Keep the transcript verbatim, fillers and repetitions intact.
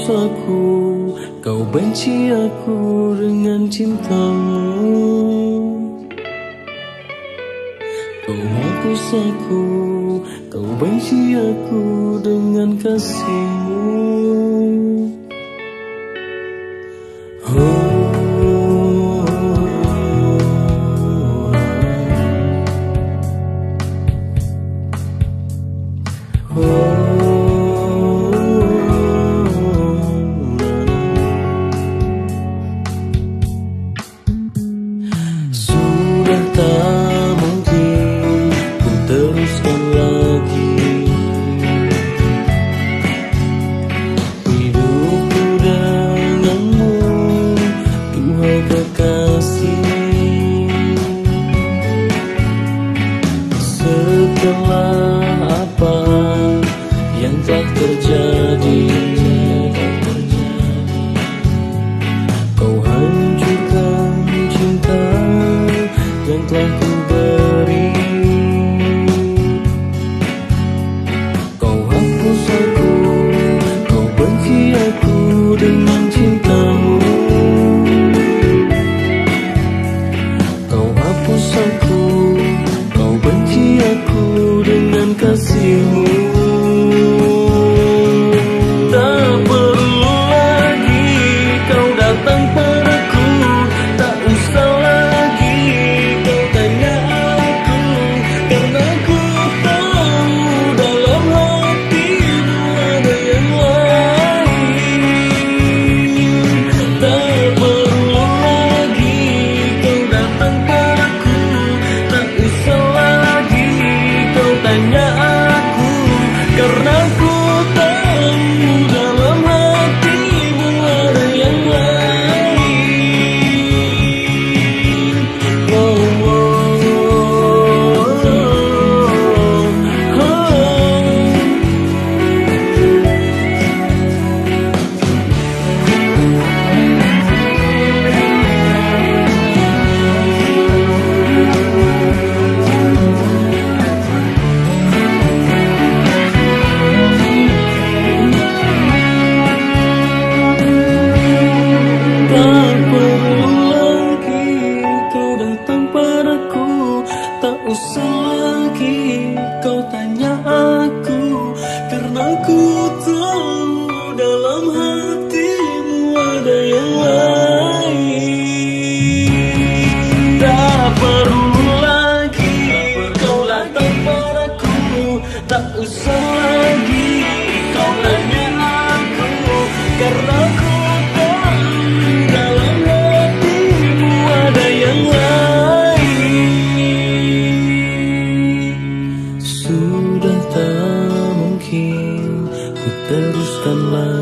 aku, kau benci aku dengan cintamu. Kau hapus aku, kau benci aku dengan kasihmu. Oh. Sudah tak mungkin ku teruskan lagi hidupku denganmu, Tuhan kekasih. Setelah apa yang telah terjadi, kau hancurkan cinta yang telah ku beri. Kau hapus aku, kau benci aku dengan cintamu. Kau hapus aku, kau benci aku dengan kasihmu. Tak usah lagi kau tanya aku, karena ku tahu dalam hatimu ada yang lain. Tak perlu lagi kau datang padaku, tak usah lagi kau tanya aku, karena ku tahu dalam hatimu ada yang lain. Sudah tak mungkin ku teruskan lagi